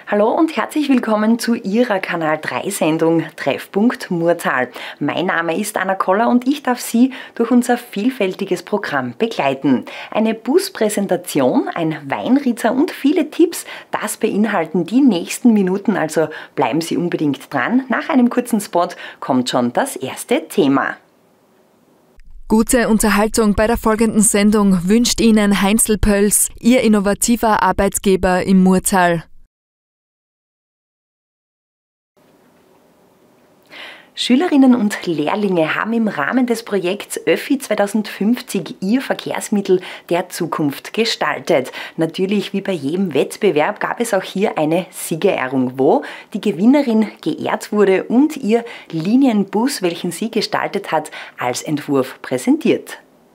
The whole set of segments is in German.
Hallo und herzlich willkommen zu Ihrer Kanal 3 Sendung Treffpunkt Murtal. Mein Name ist Anna Koller und ich darf Sie durch unser vielfältiges Programm begleiten. Eine Buspräsentation, ein Weinritzer und viele Tipps, das beinhalten die nächsten Minuten, also bleiben Sie unbedingt dran. Nach einem kurzen Spot kommt schon das erste Thema. Gute Unterhaltung bei der folgenden Sendung wünscht Ihnen Heinzel Pölz, Ihr innovativer Arbeitgeber im Murtal. Schülerinnen und Lehrlinge haben im Rahmen des Projekts Öffi 2050 ihr Verkehrsmittel der Zukunft gestaltet. Natürlich, wie bei jedem Wettbewerb, gab es auch hier eine Siegerehrung, wo die Gewinnerin geehrt wurde und ihr Linienbus, welchen sie gestaltet hat, als Entwurf präsentiert.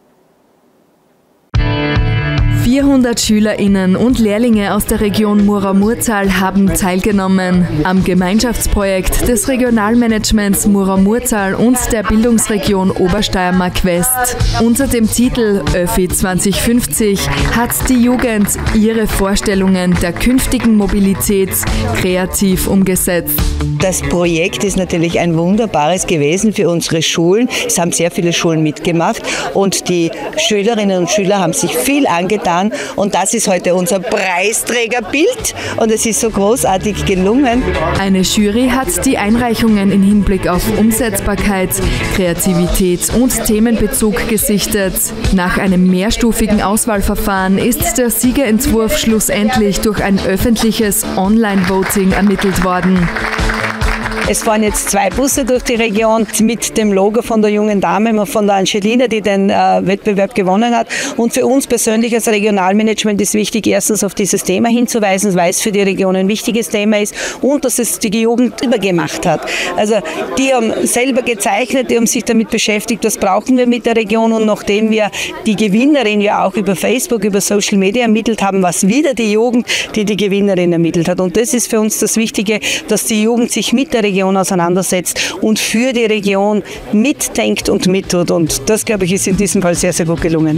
400 SchülerInnen und Lehrlinge aus der Region Mura-Murtal haben teilgenommen am Gemeinschaftsprojekt des Regionalmanagements Mura-Murtal und der Bildungsregion Obersteiermark West. Unter dem Titel Öffi 2050 hat die Jugend ihre Vorstellungen der künftigen Mobilität kreativ umgesetzt. Das Projekt ist natürlich ein wunderbares gewesen für unsere Schulen. Es haben sehr viele Schulen mitgemacht und die Schülerinnen und Schüler haben sich viel angetan. Und das ist heute unser Preisträgerbild und es ist so großartig gelungen. Eine Jury hat die Einreichungen in Hinblick auf Umsetzbarkeit, Kreativität und Themenbezug gesichtet. Nach einem mehrstufigen Auswahlverfahren ist der Siegerentwurf schlussendlich durch ein öffentliches Online-Voting ermittelt worden. Es fahren jetzt 2 Busse durch die Region mit dem Logo von der jungen Dame, von der Angelina, die den Wettbewerb gewonnen hat. Und für uns persönlich als Regionalmanagement ist wichtig, erstens auf dieses Thema hinzuweisen, weil es für die Region ein wichtiges Thema ist und dass es die Jugend übergemacht hat. Also die haben selber gezeichnet, die haben sich damit beschäftigt, was brauchen wir mit der Region, und nachdem wir die Gewinnerin ja auch über Facebook, über Social Media ermittelt haben, was wieder die Jugend, die die Gewinnerin ermittelt hat. Und das ist für uns das Wichtige, dass die Jugend sich mit der Region auseinandersetzt und für die Region mitdenkt und mittut. Und das, glaube ich, ist in diesem Fall sehr, sehr gut gelungen.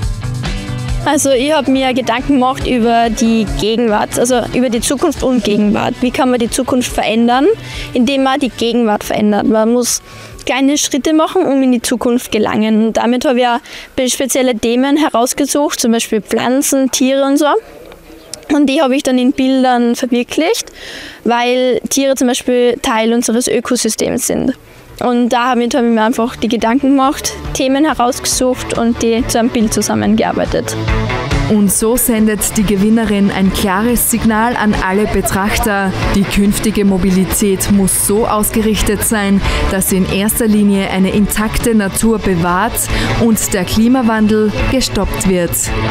Also ich habe mir Gedanken gemacht über die Gegenwart, also über die Zukunft und Gegenwart. Wie kann man die Zukunft verändern, indem man die Gegenwart verändert? Man muss kleine Schritte machen, um in die Zukunft gelangen. Und damit habe ich auch spezielle Themen herausgesucht, zum Beispiel Pflanzen, Tiere und so. Und die habe ich dann in Bildern verwirklicht, weil Tiere zum Beispiel Teil unseres Ökosystems sind. Und damit habe ich mir einfach die Gedanken gemacht, Themen herausgesucht und die zu einem Bild zusammengearbeitet. Und so sendet die Gewinnerin ein klares Signal an alle Betrachter. Die künftige Mobilität muss so ausgerichtet sein, dass sie in erster Linie eine intakte Natur bewahrt und der Klimawandel gestoppt wird.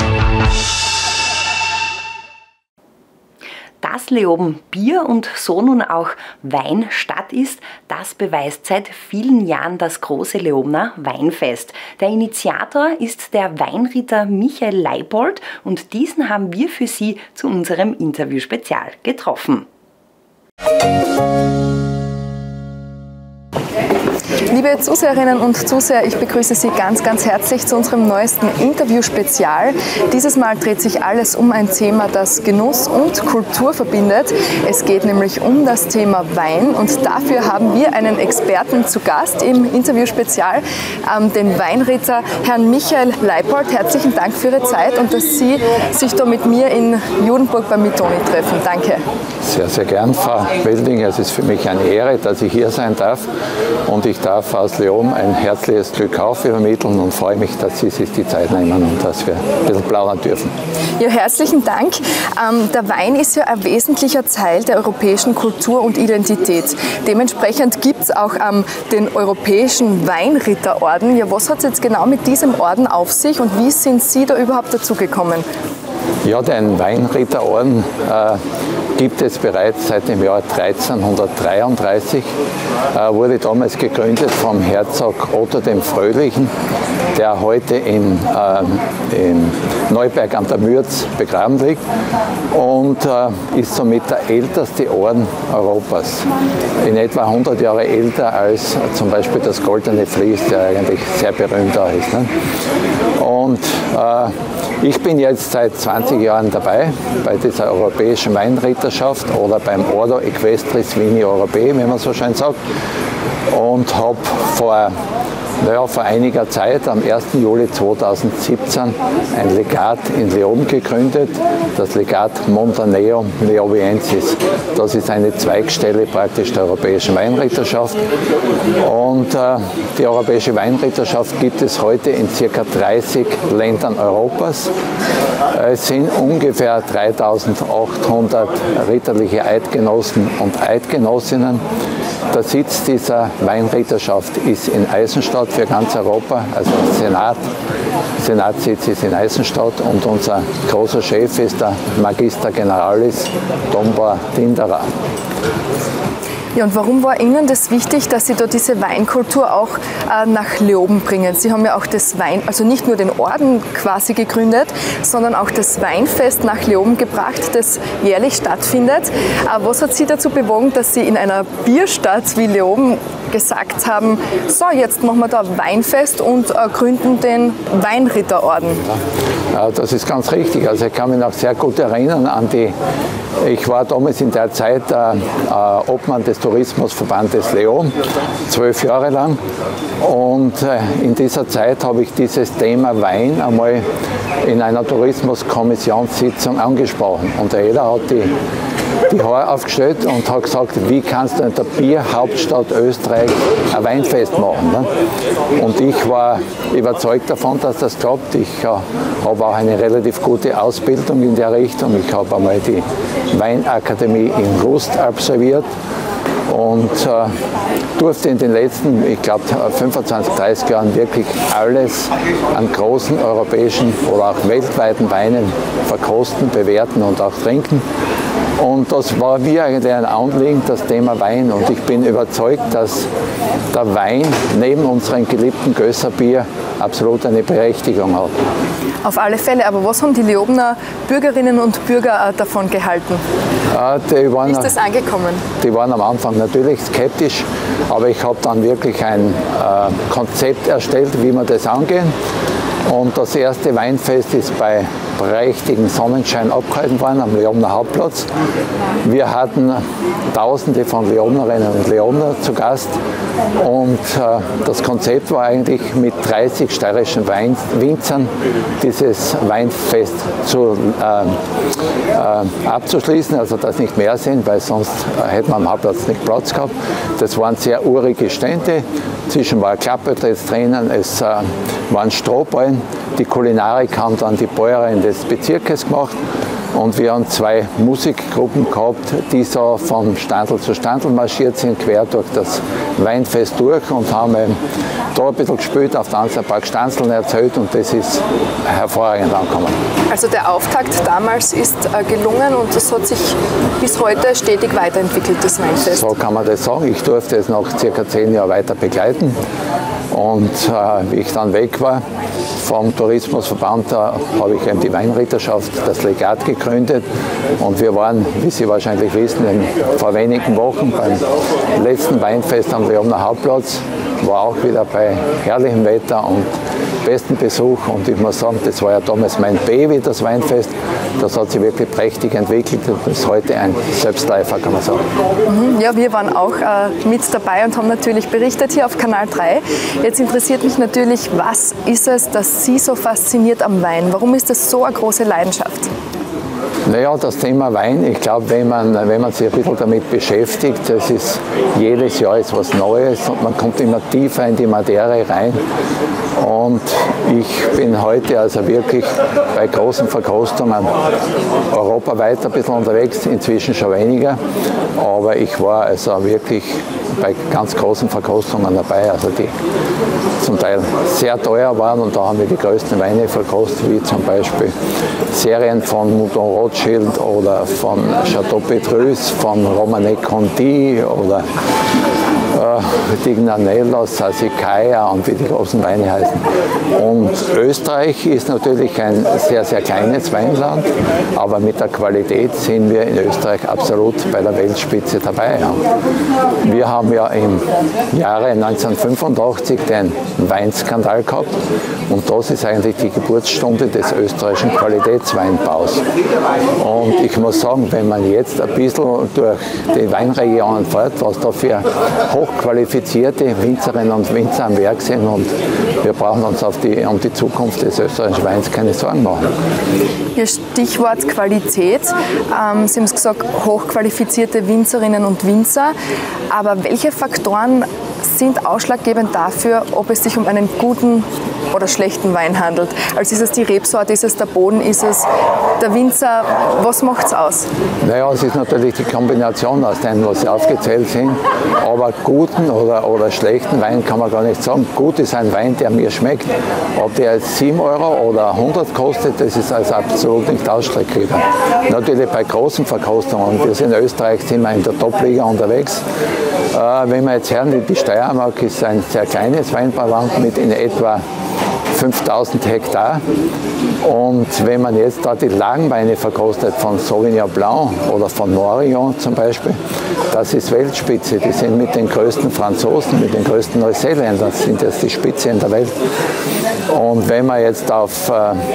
Dass Leoben Bier und so nun auch Weinstadt ist, das beweist seit vielen Jahren das große Leobener Weinfest. Der Initiator ist der Weinritter Michael Leipold und diesen haben wir für Sie zu unserem Interview-Spezial getroffen. Liebe Zuseherinnen und Zuseher, ich begrüße Sie ganz, ganz herzlich zu unserem neuesten Interview-Spezial. Dieses Mal dreht sich alles um ein Thema, das Genuss und Kultur verbindet. Es geht nämlich um das Thema Wein und dafür haben wir einen Experten zu Gast im Interview-Spezial, den Weinritter Herrn Michael Leipold. Herzlichen Dank für Ihre Zeit und dass Sie sich da mit mir in Judenburg bei Mitoni treffen. Danke. Sehr, sehr gern, Frau Weldinger. Es ist für mich eine Ehre, dass ich hier sein darf und ich darf aus Leoben ein herzliches Glück auf übermitteln und freue mich, dass Sie sich die Zeit nehmen und dass wir ein bisschen plaudern dürfen. Ja, herzlichen Dank. Der Wein ist ja ein wesentlicher Teil der europäischen Kultur und Identität. Dementsprechend gibt es auch den Europäischen Weinritterorden. Ja, was hat es jetzt genau mit diesem Orden auf sich und wie sind Sie da überhaupt dazugekommen? Ja, den Weinritterorden gibt es bereits seit dem Jahr 1333. Wurde damals gegründet vom Herzog Otto dem Fröhlichen, der heute in Neuberg an der Mürz begraben liegt und ist somit der älteste Orden Europas. In etwa 100 Jahre älter als zum Beispiel das Goldene Vlies, der eigentlich sehr berühmt auch ist. Ne? Und ich bin jetzt seit 20 30 Jahren dabei bei dieser europäischen Weinritterschaft oder beim Ordo Equestris Vini Europae, wie man so schön sagt. Und habe vor einiger Zeit, am 1. Juli 2017, ein Legat in Leoben gegründet, das Legat Montaneum Leobiensis. Das ist eine Zweigstelle praktisch der Europäischen Weinritterschaft. Und die Europäische Weinritterschaft gibt es heute in ca. 30 Ländern Europas. Es sind ungefähr 3800 ritterliche Eidgenossen und Eidgenossinnen. Der Sitz dieser Weinritterschaft ist in Eisenstadt für ganz Europa, also Senatssitz ist in Eisenstadt und unser großer Chef ist der Magister Generalis Domba Tinderer. Ja, und warum war Ihnen das wichtig, dass Sie da diese Weinkultur auch nach Leoben bringen? Sie haben ja auch das also nicht nur den Orden quasi gegründet, sondern auch das Weinfest nach Leoben gebracht, das jährlich stattfindet. Was hat Sie dazu bewogen, dass Sie in einer Bierstadt wie Leoben gesagt haben, so jetzt machen wir da ein Weinfest und gründen den Weinritterorden? Ja, das ist ganz richtig. Also ich kann mich noch sehr gut erinnern an ich war damals in der Zeit Obmann des Tourismusverbandes Leoben, 12 Jahre lang. Und in dieser Zeit habe ich dieses Thema Wein einmal in einer Tourismuskommissionssitzung angesprochen. Und der Eder hat die Haare aufgestellt und hat gesagt, wie kannst du in der Bierhauptstadt Österreich ein Weinfest machen? Ne? Und ich war überzeugt davon, dass das klappt. Ich habe auch eine relativ gute Ausbildung in der Richtung. Ich habe einmal die Weinakademie in Rust absolviert und durfte in den letzten, ich glaube, 25, 30 Jahren wirklich alles an großen europäischen oder auch weltweiten Weinen verkosten, bewerten und auch trinken. Und das war mir eigentlich ein Anliegen, das Thema Wein. Und ich bin überzeugt, dass der Wein neben unserem geliebten Gösserbier absolut eine Berechtigung hat. Auf alle Fälle, aber was haben die Leobener Bürgerinnen und Bürger davon gehalten? Wie ist das angekommen? Die waren am Anfang natürlich skeptisch, aber ich habe dann wirklich ein Konzept erstellt, wie wir das angehen. Und das erste Weinfest ist bei prächtigem Sonnenschein abgehalten worden am Leobener Hauptplatz. Wir hatten Tausende von Leobnerinnen und Leobner zu Gast und das Konzept war eigentlich mit 30 steirischen Winzern dieses Weinfest abzuschließen, also dass nicht mehr sind, weil sonst hätte man am Hauptplatz nicht Platz gehabt. Das waren sehr urige Stände, zwischen war Klappbetritt drinnen, es waren Strohballen. Die Kulinarik haben dann die Bäuerin des Bezirkes gemacht und wir haben zwei Musikgruppen gehabt, die so von Standel zu Standel marschiert sind, quer durch das Weinfest durch und haben da ein bisschen gespielt, auf der anderen Seite ein paar Stanzeln erzählt und das ist hervorragend angekommen. Also der Auftakt damals ist gelungen und das hat sich bis heute stetig weiterentwickelt, das Weinfest. So kann man das sagen. Ich durfte es noch ca. 10 Jahre weiter begleiten und wie ich dann weg war vom Tourismusverband, da habe ich eben die Weinritterschaft, das Legat gegründet und wir waren, wie Sie wahrscheinlich wissen, vor wenigen Wochen beim letzten Weinfest am Leobener Hauptplatz, war auch wieder bei herrlichem Wetter und besten Besuch und ich muss sagen, das war ja damals mein Baby, das Weinfest. Das hat sich wirklich prächtig entwickelt und ist heute ein Selbstläufer, kann man sagen. Ja, wir waren auch mit dabei und haben natürlich berichtet hier auf Kanal 3. Jetzt interessiert mich natürlich, was ist es, das Sie so fasziniert am Wein? Warum ist das so eine große Leidenschaft? Naja, das Thema Wein, ich glaube, wenn man sich ein bisschen damit beschäftigt, das ist jedes Jahr ist was Neues und man kommt immer tiefer in die Materie rein. Und ich bin heute also wirklich bei großen Verkostungen europaweit ein bisschen unterwegs, inzwischen schon weniger, aber ich war also wirklich bei ganz großen Verkostungen dabei, also die zum Teil sehr teuer waren und da haben wir die größten Weine verkostet, wie zum Beispiel Serien von Mouton Rothschild oder von Chateau Petrus, von Romanée Conti oder Dignanellos, Sassicaia und wie die großen Weine heißen. Und Österreich ist natürlich ein sehr, sehr kleines Weinland, aber mit der Qualität sind wir in Österreich absolut bei der Weltspitze dabei. Ja. Wir haben ja im Jahre 1985 den Weinskandal gehabt und das ist eigentlich die Geburtsstunde des österreichischen Qualitätsweinbaus. Und ich muss sagen, wenn man jetzt ein bisschen durch die Weinregionen fährt, was da für hochqualifizierte Winzerinnen und Winzer am Werk sind, und wir brauchen uns um die Zukunft des österreichischen Weins keine Sorgen machen. Ihr Stichwort Qualität. Sie haben es gesagt, hochqualifizierte Winzerinnen und Winzer. Aber welche Faktoren sind ausschlaggebend dafür, ob es sich um einen guten oder schlechten Wein handelt? Also ist es die Rebsorte, ist es der Boden, ist es der Winzer? Was macht es aus? Naja, es ist natürlich die Kombination aus dem, was Sie aufgezählt sind. Aber guten oder schlechten Wein kann man gar nicht sagen. Gut ist ein Wein, der mir schmeckt. Ob der jetzt 7 Euro oder 100 kostet, das ist also absolut nicht ausschlaggebend. Natürlich bei großen Verkostungen, wir sind in Österreich, sind wir in der Top-Liga unterwegs. Wenn wir jetzt hören, die Steiermark ist ein sehr kleines Weinbauland mit in etwa 5000 Hektar. Und wenn man jetzt da die Lagenweine verkostet von Sauvignon Blanc oder von Morillon zum Beispiel, das ist Weltspitze. Die sind mit den größten Franzosen, mit den größten Neuseeländern, sind jetzt die Spitze in der Welt. Und wenn man jetzt auf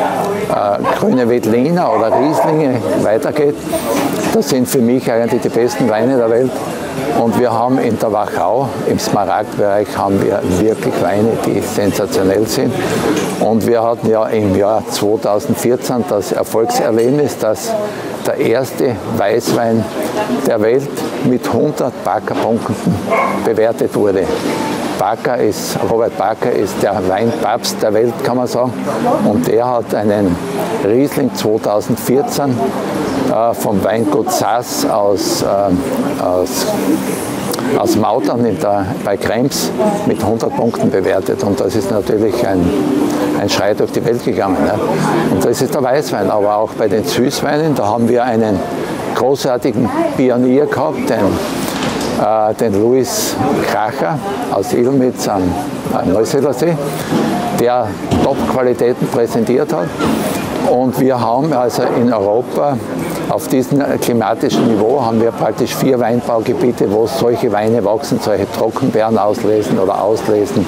grüne Veltliner oder Rieslinge weitergeht, das sind für mich eigentlich die besten Weine der Welt. Und wir haben in der Wachau, im Smaragdbereich, haben wir wirklich Weine, die sensationell sind. Und wir hatten ja im Jahr 2014 das Erfolgserlebnis, dass der erste Weißwein der Welt mit 100 Baker-Punkten bewertet wurde. Robert Baker ist der Weinpapst der Welt, kann man sagen. Und der hat einen Riesling 2014 vom Weingut Sass aus Mautern bei Krems mit 100 Punkten bewertet. Und das ist natürlich ein Schrei durch die Welt gegangen. Ne? Und das ist der Weißwein. Aber auch bei den Süßweinen, da haben wir einen großartigen Pionier gehabt, den Louis Kracher aus Ilmitz am Neusiedlersee, der Top-Qualitäten präsentiert hat. Und wir haben also in Europa auf diesem klimatischen Niveau haben wir praktisch 4 Weinbaugebiete, wo solche Weine wachsen, solche Trockenbeeren auslesen oder auslesen.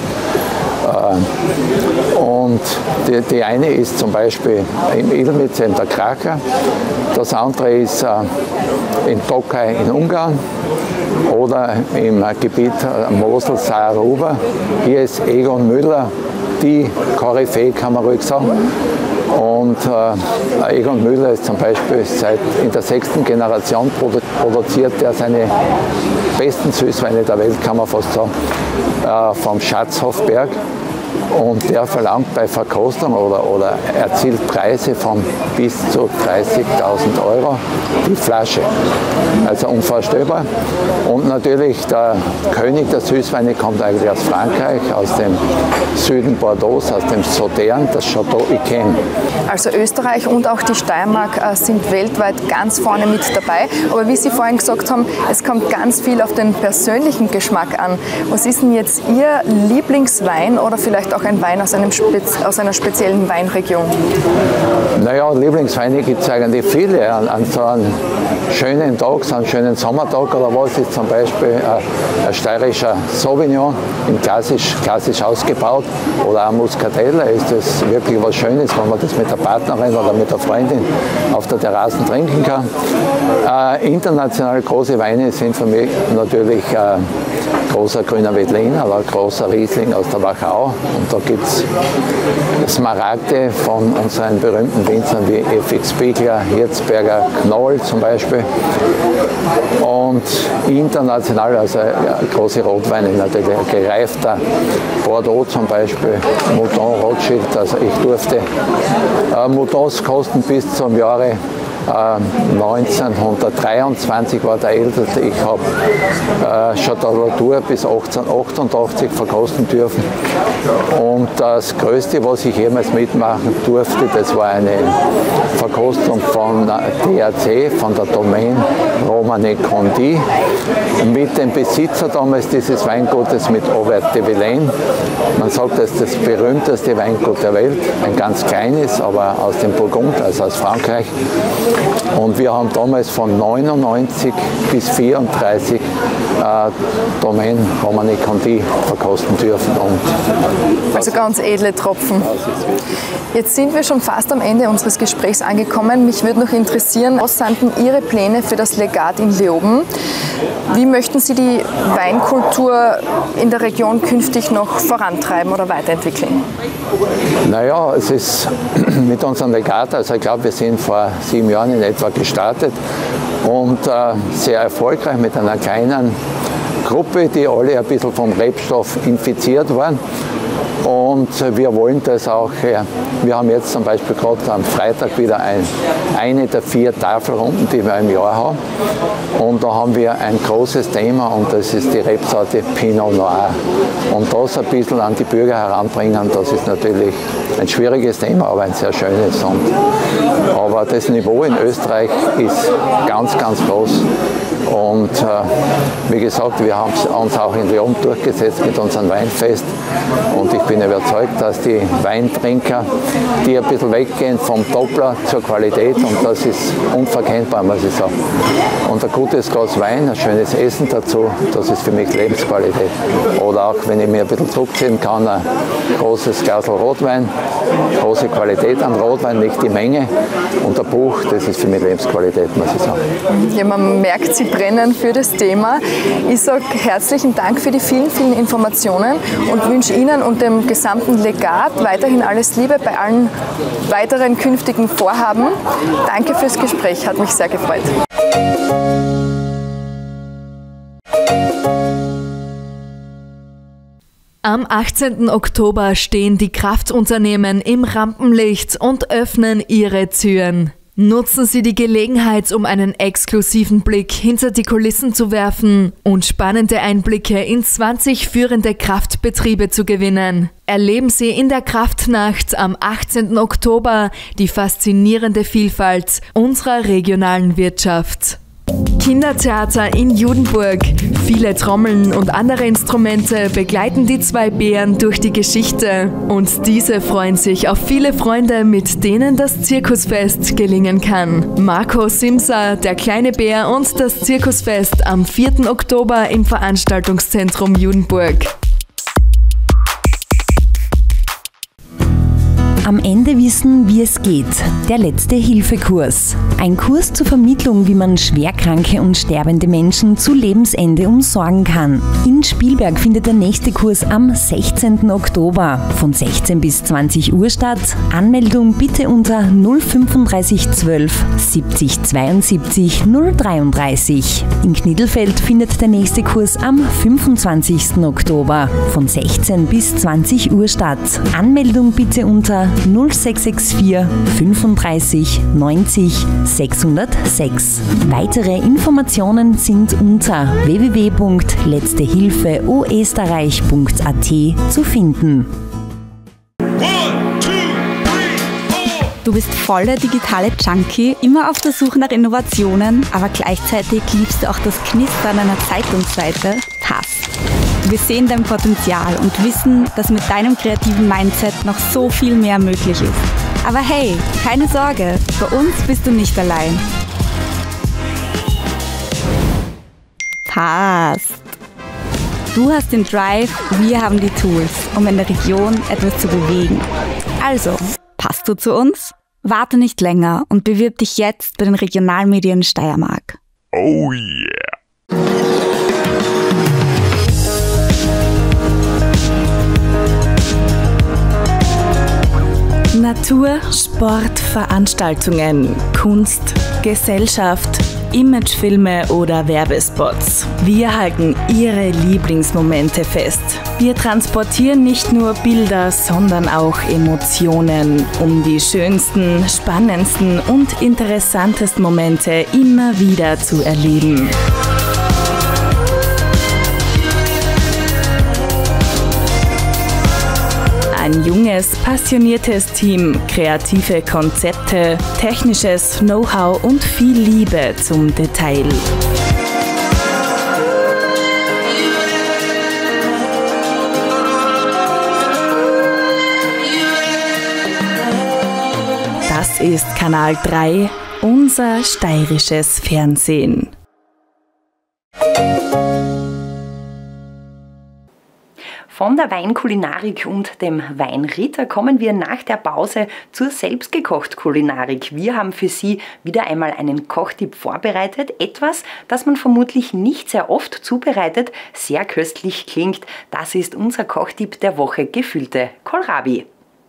Und die eine ist zum Beispiel im Ilmitz der Kracher, das andere ist in Tokaj in Ungarn oder im Gebiet Mosel-Saar-Ruber. Hier ist Egon Müller, die Koryphäe, kann man ruhig sagen. Und Egon Müller ist zum Beispiel in der 6. Generation produziert er seine besten Süßweine der Welt, kann man fast sagen, vom Schatzhofberg. Und der verlangt bei Verkostung oder erzielt Preise von bis zu 30.000 € die Flasche. Also unvorstellbar. Und natürlich der König der Süßweine kommt eigentlich aus Frankreich, aus dem Süden Bordeaux, aus dem Sauternes, das Château Yquem. Also Österreich und auch die Steiermark sind weltweit ganz vorne mit dabei. Aber wie Sie vorhin gesagt haben, es kommt ganz viel auf den persönlichen Geschmack an. Was ist denn jetzt Ihr Lieblingswein oder vielleicht auch ein Wein aus einer speziellen Weinregion? Naja, Lieblingsweine gibt es eigentlich viele. An so einem schönen Tag, so einem schönen Sommertag oder was, ist zum Beispiel ein steirischer Sauvignon, klassisch ausgebaut, oder ein Muscatella. Ist das wirklich was Schönes, wenn man das mit der Partnerin oder mit der Freundin auf der Terrasse trinken kann. International große Weine sind für mich natürlich großer grüner Veltliner oder großer Riesling aus der Wachau. Und da gibt es Smaragde von unseren berühmten Winzern wie F.X. Biegler, Hirzberger, Knoll zum Beispiel. Und international, also große Rotweine natürlich, gereifter Bordeaux zum Beispiel, Mouton Rothschild. Also ich durfte Moutons kosten bis zum Jahre 1923 war der älteste. Ich habe Château bis 1888 verkosten dürfen. Und das Größte, was ich jemals mitmachen durfte, das war eine Verkostung von DAC, von der Domaine Romanée Conti, mit dem Besitzer damals dieses Weingutes, mit Aubert de Villaine. Man sagt, das ist das berühmteste Weingut der Welt, ein ganz kleines, aber aus dem Burgund, also aus Frankreich. Und wir haben damals von 99 bis 34 Domaine Romanée Conti verkosten dürfen. Also ganz edle Tropfen. Jetzt sind wir schon fast am Ende unseres Gesprächs angekommen. Mich würde noch interessieren, was sind denn Ihre Pläne für das Legat in Leoben? Wie möchten Sie die Weinkultur in der Region künftig noch vorantreiben oder weiterentwickeln? Naja, es ist mit unserem Legat, also ich glaube, wir sind vor 7 Jahren in etwa gestartet und sehr erfolgreich mit einer kleinen Gruppe, die alle ein bisschen vom Rebstoff infiziert waren. Und wir wollen das auch, wir haben jetzt zum Beispiel gerade am Freitag wieder eine der 4 Tafelrunden, die wir im Jahr haben. Und da haben wir ein großes Thema und das ist die Rebsorte Pinot Noir. Und das ein bisschen an die Bürger heranbringen, das ist natürlich ein schwieriges Thema, aber ein sehr schönes. Aber das Niveau in Österreich ist ganz, ganz groß. Und wie gesagt, wir haben uns auch in Leoben durchgesetzt mit unserem Weinfest. Und ich bin überzeugt, dass die Weintrinker, die ein bisschen weggehen vom Doppler zur Qualität, und das ist unverkennbar, muss ich sagen. Und ein gutes Glas Wein, ein schönes Essen dazu, das ist für mich Lebensqualität. Oder auch, wenn ich mir ein bisschen zurückziehen kann, ein großes Glas Rotwein, große Qualität an Rotwein, nicht die Menge. Und ein Buch, das ist für mich Lebensqualität, muss ich sagen. Ja, man merkt, Sie brennen für das Thema. Ich sage herzlichen Dank für die vielen, vielen Informationen und wünsche Ihnen und dem gesamten Legat weiterhin alles Liebe bei allen weiteren künftigen Vorhaben. Danke fürs Gespräch, hat mich sehr gefreut. Am 18. Oktober stehen die Kraftunternehmen im Rampenlicht und öffnen ihre Türen. Nutzen Sie die Gelegenheit, um einen exklusiven Blick hinter die Kulissen zu werfen und spannende Einblicke in 20 führende Kraftbetriebe zu gewinnen. Erleben Sie in der Kraftnacht am 18. Oktober die faszinierende Vielfalt unserer regionalen Wirtschaft. Kindertheater in Judenburg. Viele Trommeln und andere Instrumente begleiten die 2 Bären durch die Geschichte. Und diese freuen sich auf viele Freunde, mit denen das Zirkusfest gelingen kann. Marco Simsa, der kleine Bär und das Zirkusfest am 4. Oktober im Veranstaltungszentrum Judenburg. Am Ende wissen, wie es geht. Der Letzte-Hilfe-Kurs. Ein Kurs zur Vermittlung, wie man schwerkranke und sterbende Menschen zu Lebensende umsorgen kann. In Spielberg findet der nächste Kurs am 16. Oktober von 16 bis 20 Uhr statt. Anmeldung bitte unter 035 12 70 72 033. In Knittelfeld findet der nächste Kurs am 25. Oktober von 16 bis 20 Uhr statt. Anmeldung bitte unter 0664 35 90 606. Weitere Informationen sind unter www.letztehilfeoesterreich.at zu finden. Du bist voller digitale Junkie, immer auf der Suche nach Innovationen, aber gleichzeitig liebst du auch das Knistern einer Zeitungsseite? Passt. Wir sehen dein Potenzial und wissen, dass mit deinem kreativen Mindset noch so viel mehr möglich ist. Aber hey, keine Sorge, bei uns bist du nicht allein. Passt. Du hast den Drive, wir haben die Tools, um in der Region etwas zu bewegen. Also, passt du zu uns? Warte nicht länger und bewirb dich jetzt bei den Regionalmedien Steiermark. Oh yeah! Natur, Sport, Veranstaltungen, Kunst, Gesellschaft, Imagefilme oder Werbespots. Wir halten Ihre Lieblingsmomente fest. Wir transportieren nicht nur Bilder, sondern auch Emotionen, um die schönsten, spannendsten und interessantesten Momente immer wieder zu erleben. Ein junges, passioniertes Team, kreative Konzepte, technisches Know-how und viel Liebe zum Detail. Das ist Kanal 3, unser steirisches Fernsehen. Von der Weinkulinarik und dem Weinritter kommen wir nach der Pause zur Selbstgekocht-Kulinarik. Wir haben für Sie wieder einmal einen Kochtipp vorbereitet. Etwas, das man vermutlich nicht sehr oft zubereitet, sehr köstlich klingt. Das ist unser Kochtipp der Woche, gefüllte Kohlrabi.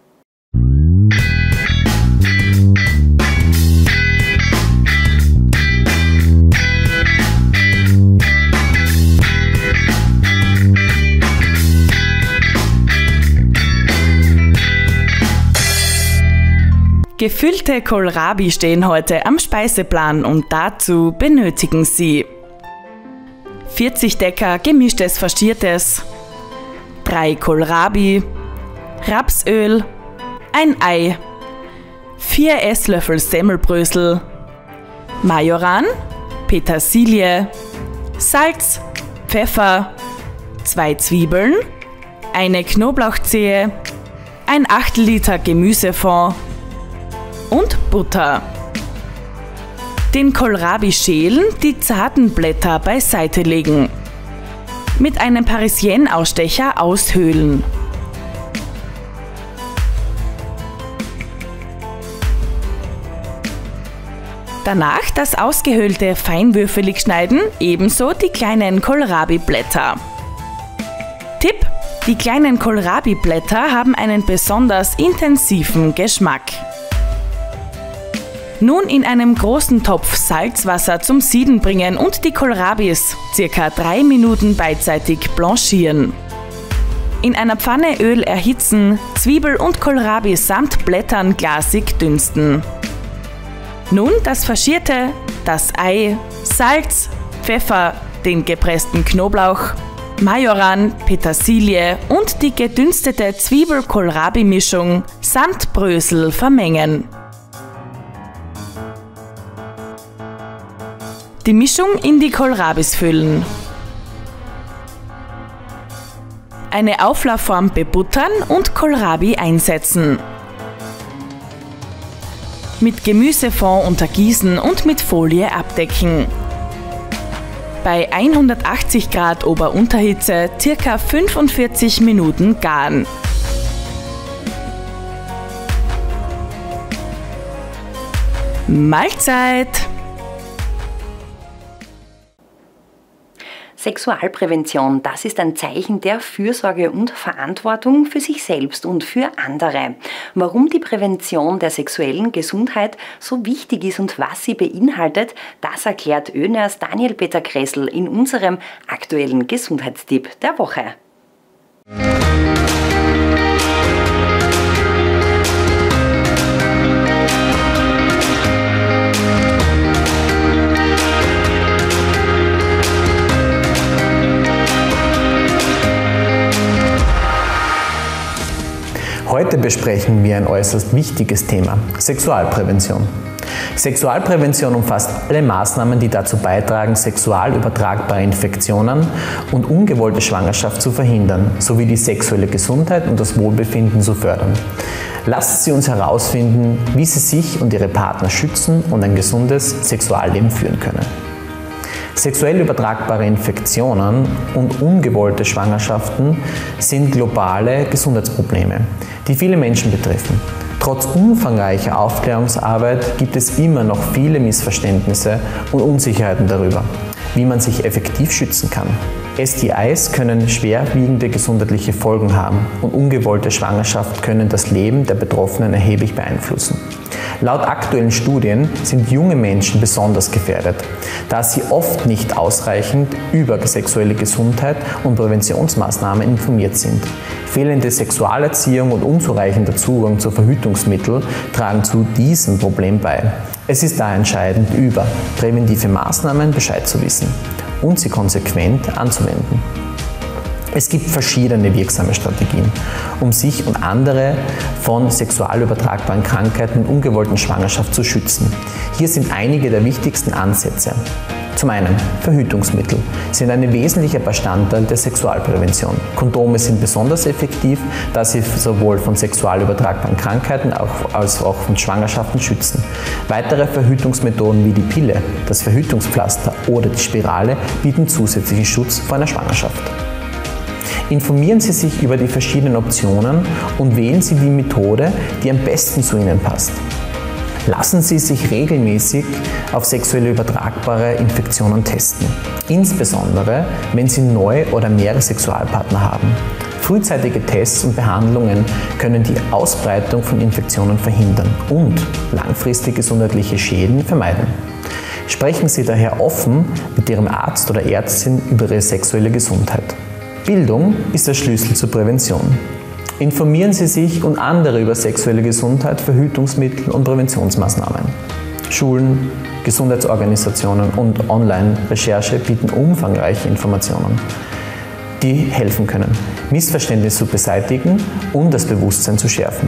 Gefüllte Kohlrabi stehen heute am Speiseplan und dazu benötigen Sie 40 Decker gemischtes Faschiertes, 3 Kohlrabi, Rapsöl, ein Ei, 4 Esslöffel Semmelbrösel, Majoran, Petersilie, Salz, Pfeffer, 2 Zwiebeln, eine Knoblauchzehe, ein 1/8 Liter Gemüsefond und Butter. Den Kohlrabi schälen, die zarten Blätter beiseite legen. Mit einem Parisienne-Ausstecher aushöhlen. Danach das Ausgehöhlte feinwürfelig schneiden, ebenso die kleinen Kohlrabi-Blätter. Tipp: Die kleinen Kohlrabi-Blätter haben einen besonders intensiven Geschmack. Nun in einem großen Topf Salzwasser zum Sieden bringen und die Kohlrabis ca. 3 Minuten beidseitig blanchieren. In einer Pfanne Öl erhitzen, Zwiebel und Kohlrabi samt Blättern glasig dünsten. Nun das Faschierte, das Ei, Salz, Pfeffer, den gepressten Knoblauch, Majoran, Petersilie und die gedünstete Zwiebel-Kohlrabi-Mischung samt Brösel vermengen. Die Mischung in die Kohlrabis füllen. Eine Auflaufform bebuttern und Kohlrabi einsetzen. Mit Gemüsefond untergießen und mit Folie abdecken. Bei 180 Grad Ober-Unterhitze ca. 45 Minuten garen. Mahlzeit! Sexualprävention, das ist ein Zeichen der Fürsorge und Verantwortung für sich selbst und für andere. Warum die Prävention der sexuellen Gesundheit so wichtig ist und was sie beinhaltet, das erklärt ÖNERs Daniel Peter Kressel in unserem aktuellen Gesundheitstipp der Woche. Heute besprechen wir ein äußerst wichtiges Thema: Sexualprävention. Sexualprävention umfasst alle Maßnahmen, die dazu beitragen, sexual übertragbare Infektionen und ungewollte Schwangerschaft zu verhindern, sowie die sexuelle Gesundheit und das Wohlbefinden zu fördern. Lassen Sie uns herausfinden, wie Sie sich und Ihre Partner schützen und ein gesundes Sexualleben führen können. Sexuell übertragbare Infektionen und ungewollte Schwangerschaften sind globale Gesundheitsprobleme, die viele Menschen betreffen. Trotz umfangreicher Aufklärungsarbeit gibt es immer noch viele Missverständnisse und Unsicherheiten darüber, wie man sich effektiv schützen kann. STIs können schwerwiegende gesundheitliche Folgen haben und ungewollte Schwangerschaft können das Leben der Betroffenen erheblich beeinflussen. Laut aktuellen Studien sind junge Menschen besonders gefährdet, da sie oft nicht ausreichend über sexuelle Gesundheit und Präventionsmaßnahmen informiert sind. Fehlende Sexualerziehung und unzureichender Zugang zu Verhütungsmitteln tragen zu diesem Problem bei. Es ist daher entscheidend, über präventive Maßnahmen Bescheid zu wissen und sie konsequent anzuwenden. Es gibt verschiedene wirksame Strategien, um sich und andere von sexual übertragbaren Krankheiten und ungewollten Schwangerschaft zu schützen. Hier sind einige der wichtigsten Ansätze. Zum einen, Verhütungsmittel sind ein wesentlicher Bestandteil der Sexualprävention. Kondome sind besonders effektiv, da sie sowohl von sexual übertragbaren Krankheiten als auch von Schwangerschaften schützen. Weitere Verhütungsmethoden wie die Pille, das Verhütungspflaster oder die Spirale bieten zusätzlichen Schutz vor einer Schwangerschaft. Informieren Sie sich über die verschiedenen Optionen und wählen Sie die Methode, die am besten zu Ihnen passt. Lassen Sie sich regelmäßig auf sexuell übertragbare Infektionen testen, insbesondere wenn Sie neu oder mehrere Sexualpartner haben. Frühzeitige Tests und Behandlungen können die Ausbreitung von Infektionen verhindern und langfristige gesundheitliche Schäden vermeiden. Sprechen Sie daher offen mit Ihrem Arzt oder Ärztin über Ihre sexuelle Gesundheit. Bildung ist der Schlüssel zur Prävention. Informieren Sie sich und andere über sexuelle Gesundheit, Verhütungsmittel und Präventionsmaßnahmen. Schulen, Gesundheitsorganisationen und Online-Recherche bieten umfangreiche Informationen, die helfen können, Missverständnisse zu beseitigen und das Bewusstsein zu schärfen.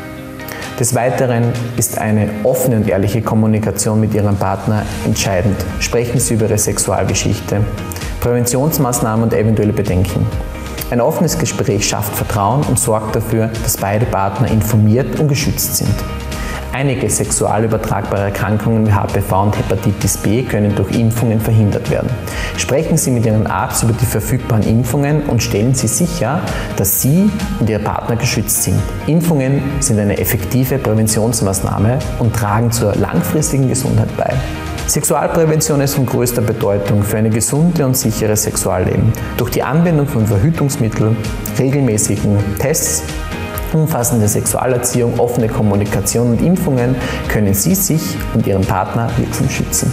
Des Weiteren ist eine offene und ehrliche Kommunikation mit Ihrem Partner entscheidend. Sprechen Sie über Ihre Sexualgeschichte, Präventionsmaßnahmen und eventuelle Bedenken. Ein offenes Gespräch schafft Vertrauen und sorgt dafür, dass beide Partner informiert und geschützt sind. Einige sexual übertragbare Erkrankungen wie HPV und Hepatitis B können durch Impfungen verhindert werden. Sprechen Sie mit Ihrem Arzt über die verfügbaren Impfungen und stellen Sie sicher, dass Sie und Ihr Partner geschützt sind. Impfungen sind eine effektive Präventionsmaßnahme und tragen zur langfristigen Gesundheit bei. Sexualprävention ist von größter Bedeutung für ein gesundes und sicheres Sexualleben. Durch die Anwendung von Verhütungsmitteln, regelmäßigen Tests, umfassende Sexualerziehung, offene Kommunikation und Impfungen können Sie sich und Ihren Partner wirksam schützen.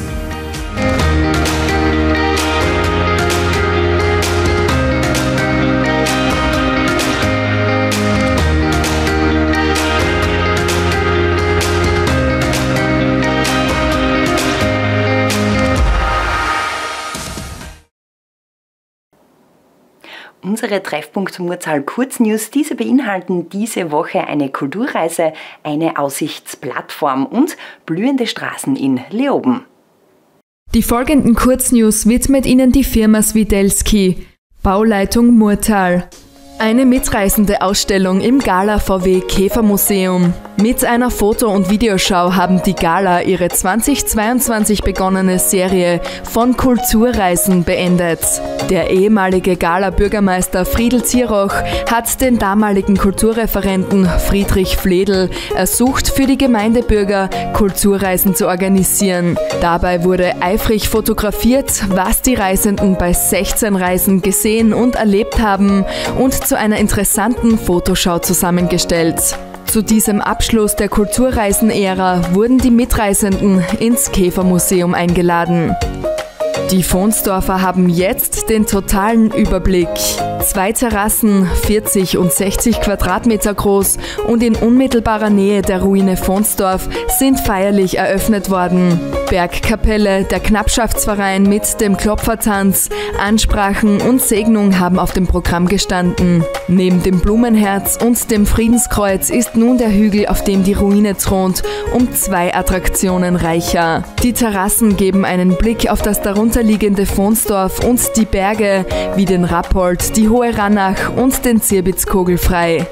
Unsere Treffpunkt Murtal Kurznews, diese beinhalten diese Woche eine Kulturreise, eine Aussichtsplattform und blühende Straßen in Leoben. Die folgenden Kurznews widmet Ihnen die Firma Swidelski, Bauleitung Murtal. Eine mitreißende Ausstellung im Gala VW Käfermuseum. Mit einer Foto- und Videoschau haben die Gala ihre 2022 begonnene Serie von Kulturreisen beendet. Der ehemalige Gala-Bürgermeister Friedl Zieroch hat den damaligen Kulturreferenten Friedrich Fledl ersucht, für die Gemeindebürger Kulturreisen zu organisieren. Dabei wurde eifrig fotografiert, was die Reisenden bei 16 Reisen gesehen und erlebt haben und zu einer interessanten Fotoschau zusammengestellt. Zu diesem Abschluss der Kulturreisen-Ära wurden die Mitreisenden ins Käfermuseum eingeladen. Die Vonsdorfer haben jetzt den totalen Überblick. 2 Terrassen, 40 und 60 Quadratmeter groß und in unmittelbarer Nähe der Ruine Vonsdorf sind feierlich eröffnet worden. Bergkapelle, der Knappschaftsverein mit dem Klopfertanz, Ansprachen und Segnung haben auf dem Programm gestanden. Neben dem Blumenherz und dem Friedenskreuz ist nun der Hügel, auf dem die Ruine thront, um 2 Attraktionen reicher. Die Terrassen geben einen Blick auf das darunterliegende Vonsdorf und die Berge wie den Rappold, die Hohe Rannach und den Zirbitzkogel frei.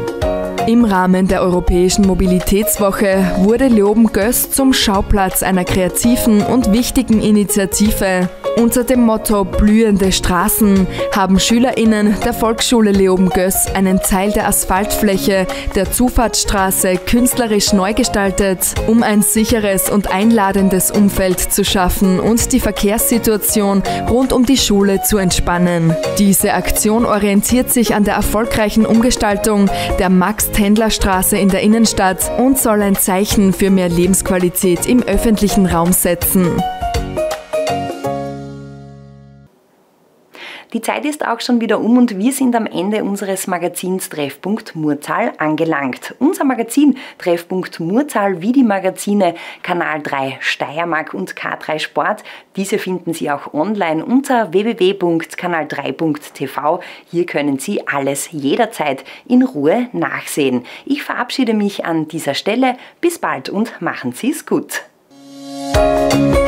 Im Rahmen der Europäischen Mobilitätswoche wurde Leoben-Göß zum Schauplatz einer kreativen und wichtigen Initiative. Unter dem Motto Blühende Straßen haben SchülerInnen der Volksschule Leoben-Göß einen Teil der Asphaltfläche der Zufahrtsstraße künstlerisch neu gestaltet, um ein sicheres und einladendes Umfeld zu schaffen und die Verkehrssituation rund um die Schule zu entspannen. Diese Aktion orientiert sich an der erfolgreichen Umgestaltung der Max-Tendler-Straße in der Innenstadt und soll ein Zeichen für mehr Lebensqualität im öffentlichen Raum setzen. Die Zeit ist auch schon wieder um und wir sind am Ende unseres Magazins Treffpunkt Murtal angelangt. Unser Magazin Treffpunkt Murtal wie die Magazine Kanal 3 Steiermark und K3 Sport, diese finden Sie auch online unter www.kanal3.tv. Hier können Sie alles jederzeit in Ruhe nachsehen. Ich verabschiede mich an dieser Stelle. Bis bald und machen Sie es gut.